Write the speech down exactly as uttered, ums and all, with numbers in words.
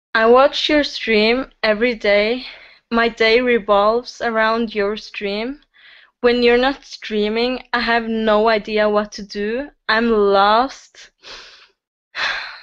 I watch your stream every day. My day revolves around your stream. When you're not streaming, I have no idea what to do. I'm lost.